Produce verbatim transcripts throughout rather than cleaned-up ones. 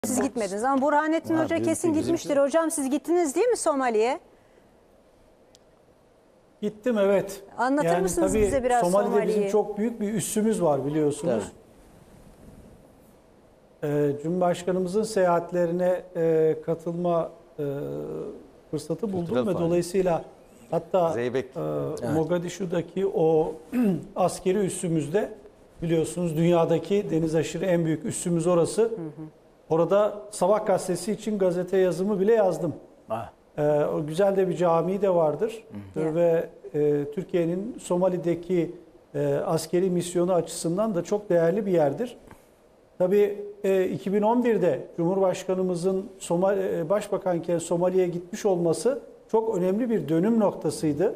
Siz gitmediniz ama Burhanettin Ha, Hoca bizim- kesin bizim- gitmiştir. Hocam siz gittiniz değil mi Somali'ye? Gittim, evet. Anlatır mısınız tabii bize biraz Somali'de Somali'yi? bizim çok büyük bir üssümüz var biliyorsunuz. Ee, Cumhurbaşkanımızın seyahatlerine e, katılma e, fırsatı buldum ve faaliyet. dolayısıyla hatta Zeybek. e, Mogadishu'daki o askeri üssümüzde biliyorsunuz dünyadaki deniz aşırı en büyük üssümüz orası. Hı hı. Orada Sabah gazetesi için gazete yazımı bile yazdım. Ah. Ee, o güzel de bir camii de vardır. Hı. Ve e, Türkiye'nin Somali'deki e, askeri misyonu açısından da çok değerli bir yerdir. Tabii e, iki bin on birde Cumhurbaşkanımızın Somali, e, Başbakanken Somali'ye gitmiş olması çok önemli bir dönüm noktasıydı.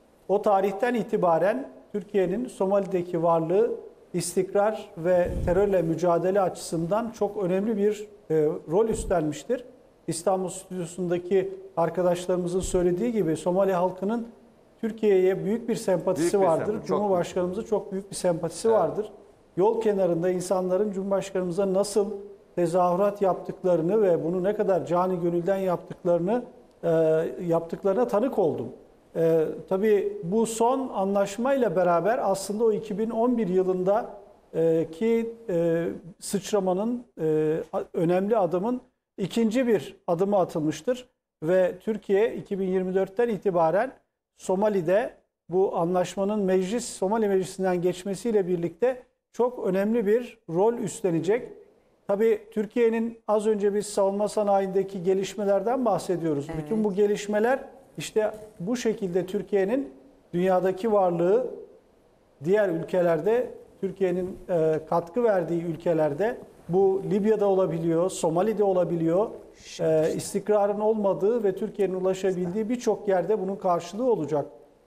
O tarihten itibaren Türkiye'nin Somali'deki varlığı istikrar ve terörle mücadele açısından çok önemli bir e, rol üstlenmiştir. İstanbul Stüdyosu'ndaki arkadaşlarımızın söylediği gibi Somali halkının Türkiye'ye büyük bir sempatisi Büyük bir vardır. sempati, çok Cumhurbaşkanımıza çok büyük bir sempatisi Evet. vardır. Yol kenarında insanların Cumhurbaşkanımıza nasıl tezahürat yaptıklarını ve bunu ne kadar canı gönülden yaptıklarını e, yaptıklarına tanık oldum. E, tabii bu son anlaşmayla beraber aslında o iki bin on bir yılında e, ki e, sıçramanın e, önemli adımın ikinci bir adımı atılmıştır ve Türkiye iki bin yirmi dörtten itibaren Somali'de bu anlaşmanın meclis Somali Meclisi'nden geçmesiyle birlikte çok önemli bir rol üstlenecek. Tabii Türkiye'nin az önce biz savunma sanayindeki gelişmelerden bahsediyoruz. Evet. Bütün bu gelişmeler işte bu şekilde Türkiye'nin dünyadaki varlığı diğer ülkelerde, Türkiye'nin e, katkı verdiği ülkelerde, bu Libya'da olabiliyor, Somali'de olabiliyor, e, istikrarın olmadığı ve Türkiye'nin ulaşabildiği birçok yerde bunun karşılığı olacak.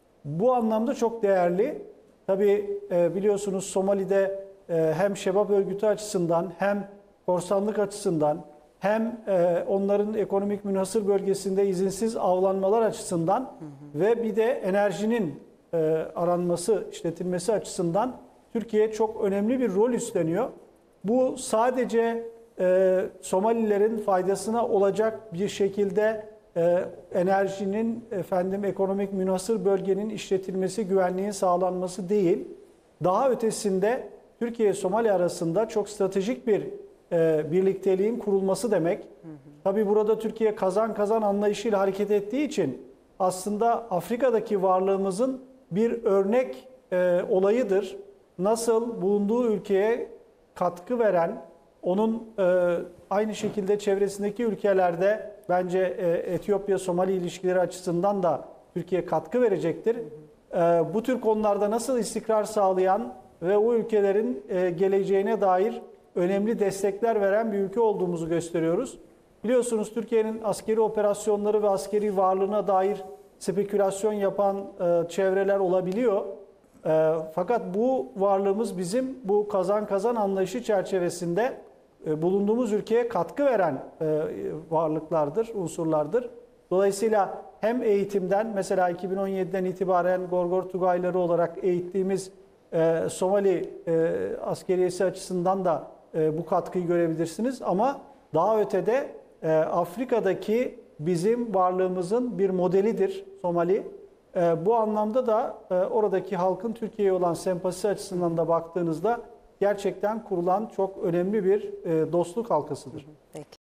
Bu anlamda çok değerli. Tabii e, biliyorsunuz Somali'de e, hem Şebap örgütü açısından hem korsanlık açısından hem e, onların ekonomik münhasır bölgesinde izinsiz avlanmalar açısından hı hı. ve bir de enerjinin e, aranması, işletilmesi açısından Türkiye çok önemli bir rol üstleniyor. Bu sadece e, Somalilerin faydasına olacak bir şekilde e, enerjinin, efendim ekonomik münhasır bölgenin işletilmesi, güvenliğin sağlanması değil. Daha ötesinde Türkiye-Somali arasında çok stratejik bir e, birlikteliğin kurulması demek. Hı hı. Tabii burada Türkiye kazan kazan anlayışıyla hareket ettiği için aslında Afrika'daki varlığımızın bir örnek e, olayıdır. Nasıl bulunduğu ülkeye katkı veren, onun e, aynı şekilde çevresindeki ülkelerde bence e, Etiyopya-Somali ilişkileri açısından da Türkiye katkı verecektir. E, bu tür konularda nasıl istikrar sağlayan ve o ülkelerin e, geleceğine dair önemli destekler veren bir ülke olduğumuzu gösteriyoruz. Biliyorsunuz Türkiye'nin askeri operasyonları ve askeri varlığına dair spekülasyon yapan e, çevreler olabiliyor. E, fakat bu varlığımız bizim bu kazan kazan anlayışı çerçevesinde e, bulunduğumuz ülkeye katkı veren e, varlıklardır, unsurlardır. Dolayısıyla hem eğitimden mesela iki bin on yediden itibaren Gorgor Tugayları olarak eğittiğimiz e, Somali e, askeriyesi açısından da e, bu katkıyı görebilirsiniz. Ama daha ötede e, Afrika'daki bizim varlığımızın bir modelidir Somali. E, bu anlamda da e, oradaki halkın Türkiye'ye olan sempatisi açısından da baktığınızda gerçekten kurulan çok önemli bir e, dostluk halkasıdır. Peki.